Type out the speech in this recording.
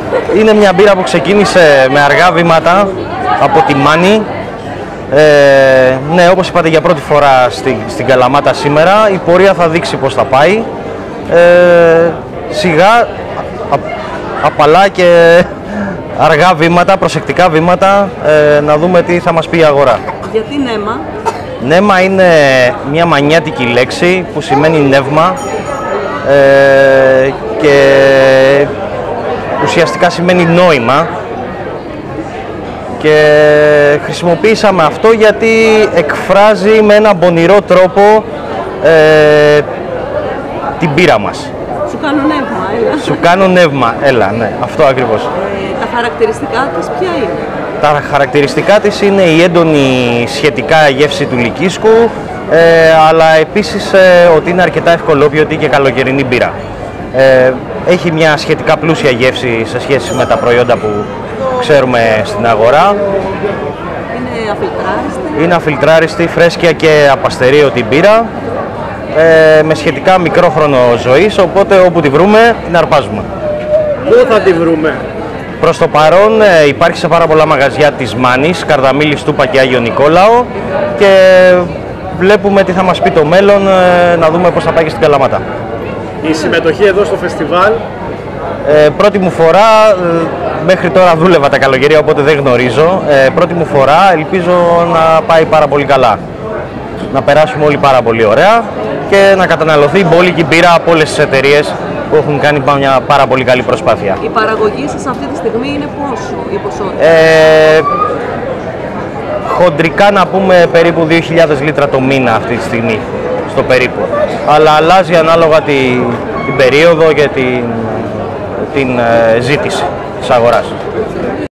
Είναι μια μπύρα που ξεκίνησε με αργά βήματα από τη Μάνη. Ναι, όπως είπατε, για πρώτη φορά στην Καλαμάτα σήμερα. Η πορεία θα δείξει πώς θα πάει. Σιγά, απαλά και αργά βήματα, προσεκτικά βήματα, να δούμε τι θα μας πει η αγορά. Γιατί νέμα? Νέμα είναι μια μανιάτικη λέξη που σημαίνει νεύμα και ουσιαστικά σημαίνει νόημα, και χρησιμοποίησαμε αυτό γιατί εκφράζει με έναν πονηρό τρόπο την πείρα μας. Σου κάνω νεύμα, έλα. Σου κάνω νεύμα, έλα, ναι, αυτό ακριβώς. Τα χαρακτηριστικά της ποια είναι? Τα χαρακτηριστικά της είναι η έντονη σχετικά γεύση του λυκίσκου, αλλά επίσης ότι είναι αρκετά ευκολόπιωτη και καλοκαιρινή μπύρα. Έχει μια σχετικά πλούσια γεύση σε σχέση με τα προϊόντα που ξέρουμε στην αγορά. Είναι αφιλτράριστη. Είναι αφιλτράριστη, φρέσκια και απαστερίωτη μπύρα, με σχετικά μικρό χρόνο ζωής, οπότε όπου τη βρούμε την αρπάζουμε. Πού θα τη βρούμε? Προς το παρόν υπάρχει σε πάρα πολλά μαγαζιά της Μάνης, Καρδαμήλη, Στούπα και Άγιο Νικόλαο, και βλέπουμε τι θα μας πει το μέλλον, να δούμε πώς θα πάει και στην Καλαμάτα. Η συμμετοχή εδώ στο φεστιβάλ? Πρώτη μου φορά, μέχρι τώρα δούλευα τα καλοκαιρία, οπότε δεν γνωρίζω. Πρώτη μου φορά, ελπίζω να πάει πάρα πολύ καλά. Να περάσουμε όλοι πάρα πολύ ωραία και να καταναλωθεί η μπόλικη μπύρα από όλες τις εταιρείες που έχουν κάνει μια πάρα πολύ καλή προσπάθεια. Η παραγωγή σας αυτή τη στιγμή είναι πόσο, η ποσότητα? Χοντρικά να πούμε περίπου 2.000 λίτρα το μήνα αυτή τη στιγμή, στο περίπου. Αλλά αλλάζει ανάλογα την περίοδο και την ζήτηση της αγοράς.